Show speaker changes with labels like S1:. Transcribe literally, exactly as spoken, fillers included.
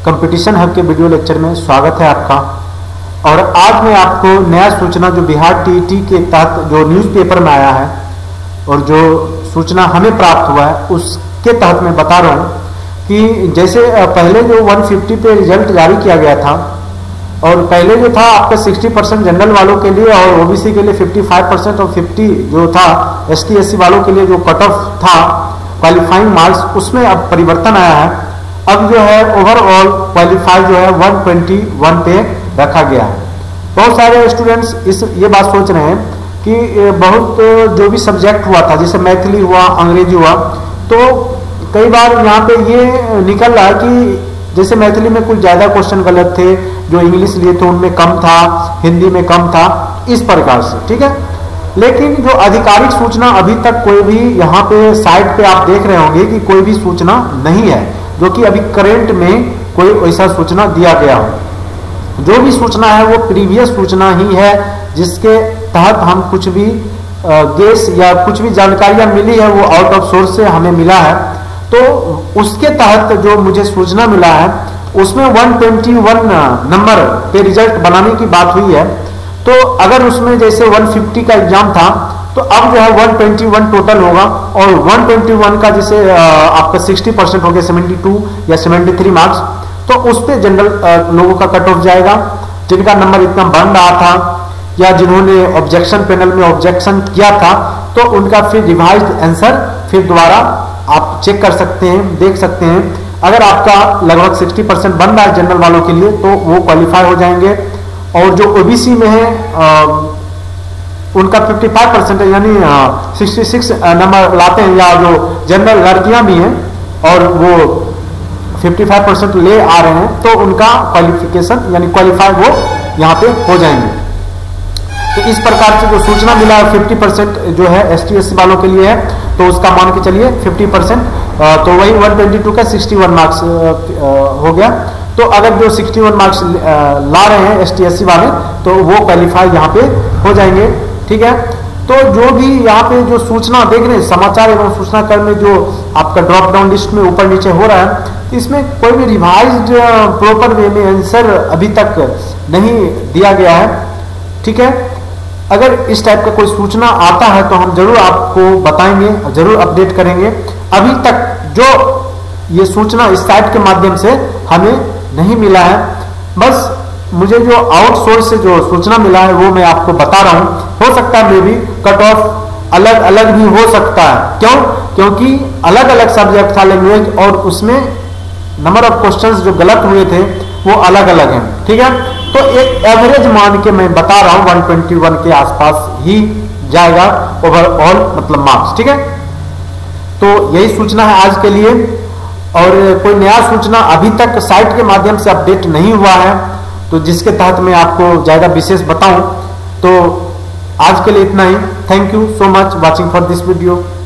S1: Competition hub के video lecture में स्वागत है आपका। और आज मैं आपको नया सूचना जो बिहार टीईटी के तहत जो न्यूज़पेपर में आया है और जो सूचना हमें प्राप्त हुआ है उसके तहत मैं बता रहा हूँ कि जैसे पहले जो एक सौ पचास पे रिजल्ट जारी किया गया था और पहले जो था आपका साठ परसेंट जनरल वालों के लिए और ओबीसी के लिए पचपन परसेंट और पचास जो था एसटी एससी वालों के लिए जो कट ऑफ था क्वालिफाइंग मार्क्स, उसमें अब परिवर्तन आया है। अब जो है ओवरऑल क्वालिफाई जो है एक सौ इक्कीस पे रखा गया है। बहुत सारे स्टूडेंट्स इस ये बात सोच रहे हैं कि बहुत जो भी सब्जेक्ट हुआ था जैसे मैथिली हुआ, अंग्रेजी हुआ, तो कई बार यहाँ पे ये निकल रहा है कि जैसे मैथिली में कुछ ज़्यादा क्वेश्चन गलत थे, जो इंग्लिश लिए थे उनमें कम था, हिंदी में कम था, इस प्रकार से, ठीक है। लेकिन जो आधिकारिक सूचना अभी तक कोई भी यहाँ पे साइट पे आप देख रहे होंगे कि कोई भी सूचना नहीं है, जो कि अभी करंट में कोई ऐसा सूचना दिया गया हो। जो भी सूचना है वो प्रीवियस सूचना ही है, जिसके तहत हम कुछ भी गेस या कुछ भी जानकारियां मिली है वो आउट ऑफ सोर्स से हमें मिला है। तो उसके तहत जो मुझे सूचना मिला है उसमें एक सौ इक्कीस नंबर पे रिजल्ट बनाने की बात हुई है। तो अगर उसमें जैसे एक सौ पचास का एग्जाम था तो अब जो है एक सौ इक्कीस टोटल होगा और एक सौ इक्कीस का जैसे आपका साठ परसेंट हो गया बहत्तर या तिहत्तर मार्क्स, तो उस पे जनरल लोगों का कट ऑफ जाएगा जिनका नंबर इतना बन रहा था या जिन्होंने ऑब्जेक्शन पैनल में ऑब्जेक्शन किया था, तो उनका फिर रिवाइज्ड आंसर फिर दोबारा आप चेक कर सकते हैं, देख सकते हैं। अगर आपका लगभग साठ परसेंट बन रहा है जनरल वालों के लिए तो वो क्वालिफाई हो जाएंगे। और जो ओबीसी में है आ, उनका पचपन परसेंट है, यानी छियासठ नंबर लाते हैं, या जो जनरल लड़कियां भी हैं और वो पचपन परसेंट ले आ रहे हैं, तो उनका क्वालिफिकेशन यानी क्वालिफाई वो यहाँ पे हो जाएंगे। तो इस प्रकार से जो सूचना मिला है पचास परसेंट जो है एस टी एस सी वालों के लिए है, तो उसका मान के चलिए पचास परसेंट, तो वही एक सौ बाईस का इकसठ मार्क्स हो गया। तो अगर जो इकसठ मार्क्स ला रहे हैं एस टी एस सी वाले तो वो क्वालिफाई यहाँ पे हो जाएंगे, ठीक है। तो जो भी यहाँ पे जो सूचना देख रहे हैं, समाचार एवं सूचना कर्म में जो आपका ड्रॉप डाउन लिस्ट में ऊपर नीचे हो रहा है, तो इसमें कोई भी रिवाइज्ड प्रॉपर वे में आंसर अभी तक नहीं दिया गया है, ठीक है। अगर इस टाइप का कोई सूचना आता है तो हम जरूर आपको बताएंगे, जरूर अपडेट करेंगे। अभी तक जो ये सूचना इस साइट के माध्यम से हमें नहीं मिला है, बस मुझे जो आउटसोर्स से जो सूचना मिला है वो मैं आपको बता रहा हूँ। हो सकता है मे भी कट ऑफ अलग अलग भी हो सकता है, क्यों? क्योंकि अलग अलग सब्जेक्ट था लैंग्वेज और उसमें नंबर ऑफ क्वेश्चंस जो गलत हुए थे वो अलग अलग हैं, ठीक है। तो एक एवरेज मान के मैं बता रहा हूं एक सौ इक्कीस के आसपास ही जाएगा ओवरऑल मतलब मार्क्स, ठीक है। तो यही सूचना है आज के लिए, और कोई नया सूचना अभी तक साइट के माध्यम से अपडेट नहीं हुआ है, तो जिसके तहत मैं आपको ज्यादा विशेष बताऊं। तो आज के लिए इतना ही। Thank you so much watching for this video.